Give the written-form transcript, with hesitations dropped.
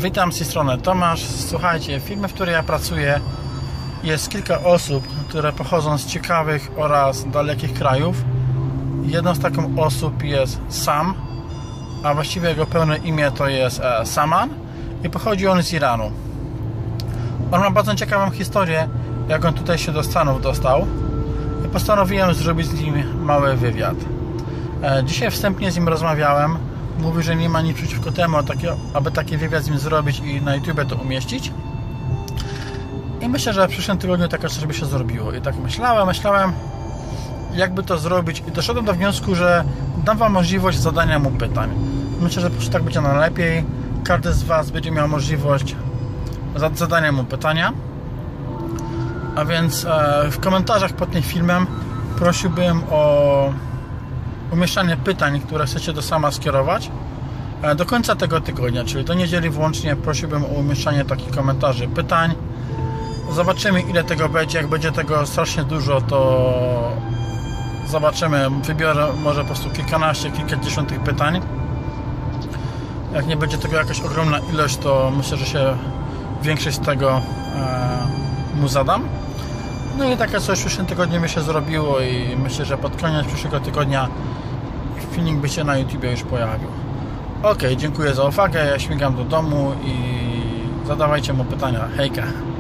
Witam z tej strony Tomasz. Słuchajcie, w firmie, w której ja pracuję, jest kilka osób, które pochodzą z ciekawych oraz dalekich krajów. Jedną z taką osób jest Sam, a właściwie jego pełne imię to jest Saman i pochodzi on z Iranu. On ma bardzo ciekawą historię, jak on tutaj się do Stanów dostał, i postanowiłem zrobić z nim mały wywiad. Dzisiaj wstępnie z nim rozmawiałem. Mówi, że nie ma nic przeciwko temu, aby taki wywiad z nim zrobić i na YouTube to umieścić. I myślę, że w przyszłym tygodniu takie coś by się zrobiło. I tak myślałem, jakby to zrobić, i doszedłem do wniosku, że dam wam możliwość zadania mu pytań. Myślę, że po prostu tak będzie najlepiej. Każdy z was będzie miał możliwość zadania mu pytania. A więc w komentarzach pod tym filmem prosiłbym o umieszczanie pytań, które chcecie do Sama skierować do końca tego tygodnia, czyli do niedzieli włącznie. Prosiłbym o umieszczanie takich komentarzy, pytań. Zobaczymy, ile tego będzie. Jak będzie tego strasznie dużo, to zobaczymy. Wybiorę może po prostu kilkadziesiąt tych pytań. Jak nie będzie tego jakaś ogromna ilość, to myślę, że się większość z tego mu zadam. No i takie coś w przyszłym tygodniu mi się zrobiło i myślę, że pod koniec przyszłego tygodnia filmik by się na YouTube już pojawił. Ok, dziękuję za uwagę, ja śmigam do domu i zadawajcie mu pytania. Hejka!